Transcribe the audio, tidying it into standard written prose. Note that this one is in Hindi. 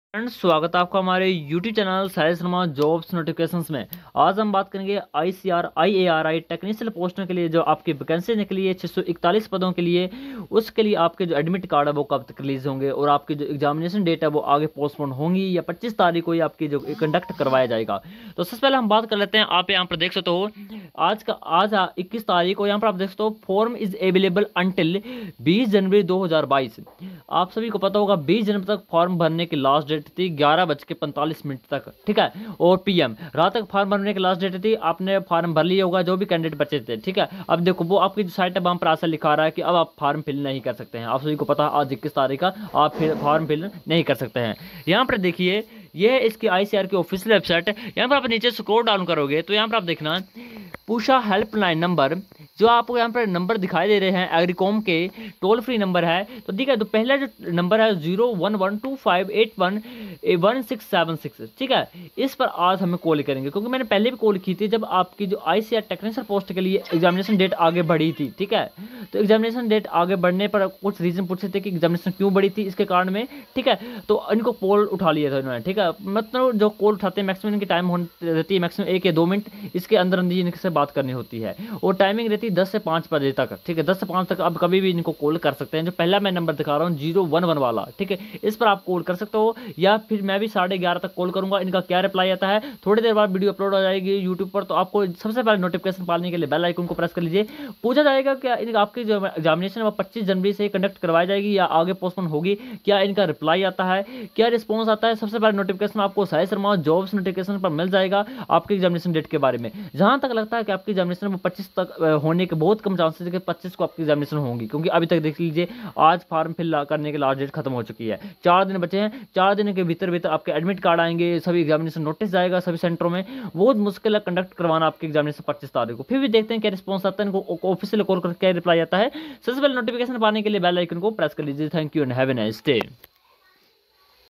फ्रेंड्स, स्वागत है आपका हमारे YouTube channel Sahil Sharma jobs notifications में। आज हम बात करेंगे ICAR टेक्निकल पोस्टों के लिए जो आपकी वैकेंसी निकली है 641 पदों के लिए। उसके लिए आपके जो एडमिट कार्ड है वो कब तक रिलीज होंगे और आपकी जो एग्जामिनेशन डेट है वो आगे पोस्टपोन होंगी या 25 तारीख को ही आपकी जो कंडक्ट करवाया जाएगा। तो सबसे पहले हम बात कर लेते हैं। आप यहाँ पर देख सकते हो आज 21 तारीख को यहाँ पर आप देख सकते हो form is available until 20 January 2022। आप सभी को पता होगा 20 जनवरी तक फॉर्म भरने की लास्ट डेट थी 11:45 तक, ठीक है। और PM रात तक फॉर्म भरने की लास्ट डेट थी। आपने फॉर्म भर लिया होगा जो भी कैंडिडेट बचे थे, ठीक है। अब देखो वो आपकी जो साइट है वहाँ पर ऐसा लिखा रहा है कि अब आप फॉर्म फिल नहीं कर सकते हैं। आप सभी को पता है आज 21 तारीख का आप फिर फॉर्म फिल नहीं कर सकते हैं। यहाँ पर देखिए ये है इसकी ICAR की ऑफिशियल वेबसाइट है। यहाँ पर आप नीचे स्क्रॉल डाउन करोगे तो यहाँ पर आप देखना पूषा हेल्पलाइन नंबर जो आपको यहाँ पर नंबर दिखाई दे रहे हैं एग्रीकॉम के टोल फ्री नंबर है। तो ठीक है, तो पहला जो नंबर है 01125811676, ठीक है। इस पर आज हमें कॉल करेंगे क्योंकि मैंने पहले भी कॉल की थी जब आपकी जो ICAR टेक्निशियन पोस्ट के लिए एग्जामिनेशन डेट आगे बढ़ी थी, ठीक है। तो एग्जामिनेशन डेट आगे बढ़ने पर कुछ रीजन पूछे थे कि एग्जामिनेशन क्यों बढ़ी थी इसके कारण में, ठीक है। तो इनको कॉल उठा लिया था इन्होंने, ठीक है। मतलब जो कॉल उठाते हैं मैक्सिमम इनकी टाइम रहती है मैक्सिमम 1 या 2 मिनट, इसके अंदर अंदर इनसे बात करनी होती है और टाइमिंग रहती है 10 से 5 बजे तक, ठीक है। 10 से 5 तक आप कभी भी इनको कॉल कर सकते हैं। जो पहला मैं नंबर दिखा रहा हूँ 011 वाला, ठीक है, इस पर आप कॉल कर सकते हो या फिर मैं भी 11:30 तक कॉल करूंगा। इनका क्या रिप्लाई आता है थोड़ी देर बाद वीडियो अपलोड हो जाएगी यूट्यूब पर। तो आपको सबसे पहले नोटिफिकेशन पाने के लिए बेल आइकन को प्रेस कर लीजिए। पूछा जाएगा क्या आपकी जो एग्जामिनेशन है 25 जनवरी से कंडक्ट करवाई जाएगी या आगे पोस्टपोन होगी, क्या इनका रिप्लाई आता है, क्या रिस्पॉन्स आता है। सबसे पहले नोटिफिकेशन आपको साहिल शर्मा जॉब्स नोटिफिकेशन पर मिल जाएगा आपके एग्जामिनेशन डेट के बारे में। जहां तक लगता है कि आपकी एग्जामिनेशन 25 तक होने के बहुत कम चांसेस है कि 25 को आपकी एग्जामिनेशन होंगी, क्योंकि अभी तक देख लीजिए आज फॉर्म फिल करने की लास्ट डेट खत्म हो चुकी है। 4 दिन बचे हैं। 4 दिन के भीतर भीतर आपके एडमिट कार्ड आएंगे, सभी एग्जामिनेशन नोटिस जाएगा सभी सेंटरों में। बहुत मुश्किल है कंडक्ट करवाना आपके एग्जामिनेशन 25 तारीख को। फिर भी देखते हैं क्या रिस्पॉन्स आता है, इनको ऑफिशियल कॉल करके क्या रिप्लाई आता है। सबसे पहले नोटिफिकेशन पाने के लिए बेल आइकन को प्रेस कर लीजिए। Thank you and have a nice day.